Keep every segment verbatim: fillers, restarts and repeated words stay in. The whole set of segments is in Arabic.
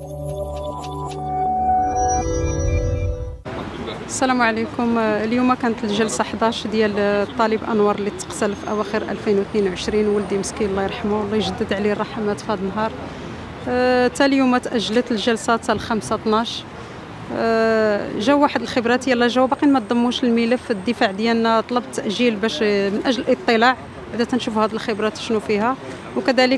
السلام عليكم. اليوم كانت الجلسه إحدى عشر ديال الطالب انور اللي تقتل في اواخر ألفين واثنين وعشرين، ولدي مسكين الله يرحمه والله يجدد عليه الرحمات في هذا النهار. حتى اليوم تاجلت الجلسه حتى الخمسة اثناش. جاو واحد الخبرات يلا جاو باقيين ما ضموش الملف. الدفاع ديالنا طلب التاجيل باش من اجل الاطلاع بعدا تنشوفوا هذه الخبرات شنو فيها، وكذلك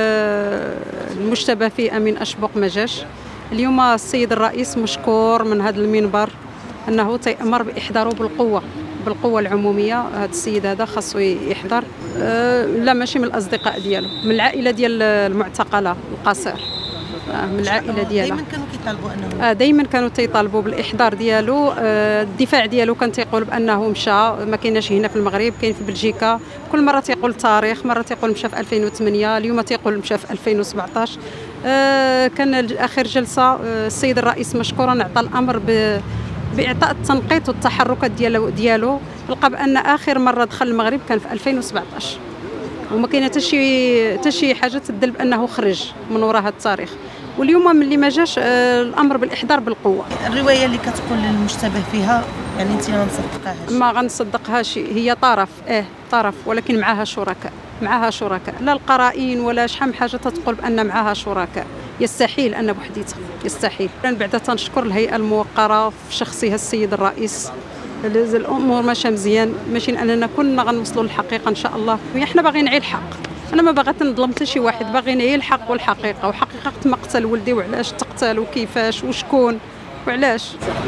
المشتبه فيه امين اشبق ما جاش. اليوم السيد الرئيس مشكور من هذا المنبر انه تيأمر باحضاره بالقوه بالقوه العموميه. هذا السيد هذا خاصو يحضر. أه لا ماشي من الاصدقاء ديالو، من العائله ديال المعتقله القصير، أه من العائله ديالها. دائما كانوا كيطالبوا انه اه دائما كانوا تيطالبوا بالاحضار ديالو. أه الدفاع ديالو كان تيقول بانه مشى، ما كايناش هنا في المغرب، كاين في بلجيكا. كل مره تيقول التاريخ، مره تيقول مشى في ألفين وثمانية، اليوم تيقول مشى في ألفين وسبعطاش. أه كان اخر جلسه أه السيد الرئيس مشكورا اعطى الامر ب باعطاء التنقيط والتحركات ديالو ديالو لقى بان اخر مره دخل المغرب كان في ألفين وسبعطاش، وما كاينه حتى شي حتى شي حاجه تدل بانه خرج من وراء هذا التاريخ. واليوم ملي ما جاش الامر بالاحضار بالقوه. الروايه اللي كتقول المشتبه فيها يعني انت ما مصدقاهاش؟ ما غنصدقهاش، هي طرف اه طرف ولكن معها شركاء، معها شركاء، لا القرائن ولا شحال من حاجه تتقول بان معها شركاء. يستحيل ان بوحديتها، يستحيل. بعدا تنشكر الهيئه الموقره في شخصها السيد الرئيس. الامور ماشيه مزيان، ماشي اننا كنا غنوصلوا للحقيقه ان شاء الله. احنا باغيين نعي الحق، انا ما باغا نظلم حتى شي واحد، باغي نعي الحق والحقيقه، وحقيقه مقتل ولدي وعلاش تقتل وكيفاش وشكون وعلاش.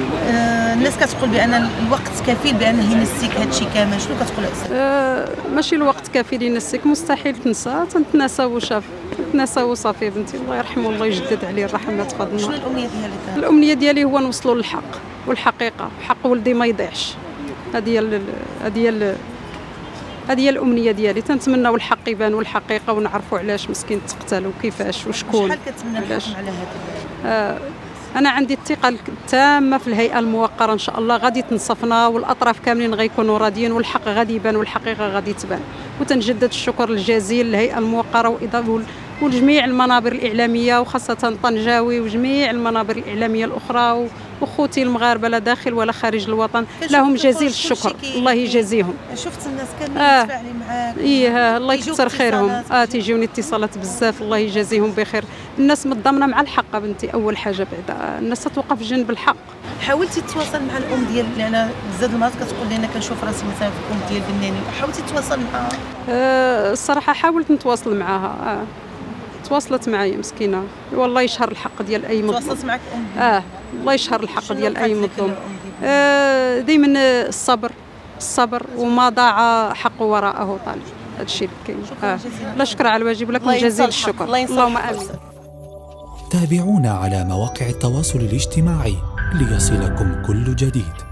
آه الناس كتقول بان الوقت كفيل بانه ينسيك هذا الشيء كامل، شنو كتقول استاذ؟ آه ماشي الوقت كفيل ينسيك، مستحيل تنسى، تنتناسى وشاف تنسى وصافي بنتي الله يرحمه الله يجدد عليه الرحمات فضلنا. شنو الامنيه ديالك؟ الامنيه ديالي هو نوصلوا للحق والحقيقه، حق ولدي ما يضيعش. هذه هي هذه هي هذه هي الامنيه ديالي. تنتمناو الحق يبان والحقيقه ونعرفوا علاش مسكين تقتل وكيفاش وشكون. شحال كتمنى الحكم على هذا؟ آه انا عندي الثقه التامه في الهيئه الموقره، ان شاء الله غادي تنصفنا والاطراف كاملين غيكونوا راضيين والحق غادي يبان والحقيقه غادي تبان. وتنجدد الشكر الجزيل للهيئه الموقره وجميع المنابر الاعلاميه وخاصه طنجاوي وجميع المنابر الاعلاميه الاخرى وخوتي المغاربه لا داخل ولا خارج الوطن، لهم جزيل الشكر. الله يجازيهم. شفت الناس كاملين آه متفاعلين معاك. ايه الله يكثر خيرهم. اه تيجيوني اتصالات بزاف، الله يجازيهم بخير. الناس متضامنه مع الحق بنتي، اول حاجه بعدا الناس تتوقف جنب الحق. حاولتي تتواصل مع الام ديال، لان بزاف المرات كتقول لي انا كنشوف راسي مثلا في الام ديال بناني، حاولتي تتواصل معها؟ آه الصراحه حاولت نتواصل معها. آه تواصلت معايا مسكينه، والله يشهر الحق ديال اي مظلوم. تواصلت معك ام؟ اه الله يشهر الحق ديال اي مظلوم. آه دائما الصبر الصبر وما ضاع حق وراءه طالب. هذا الشيء اللي كاين. آه لا شكر على الواجب، لكم جزيل الشكر. اللهم امين. تابعونا على مواقع التواصل الاجتماعي ليصلكم كل جديد.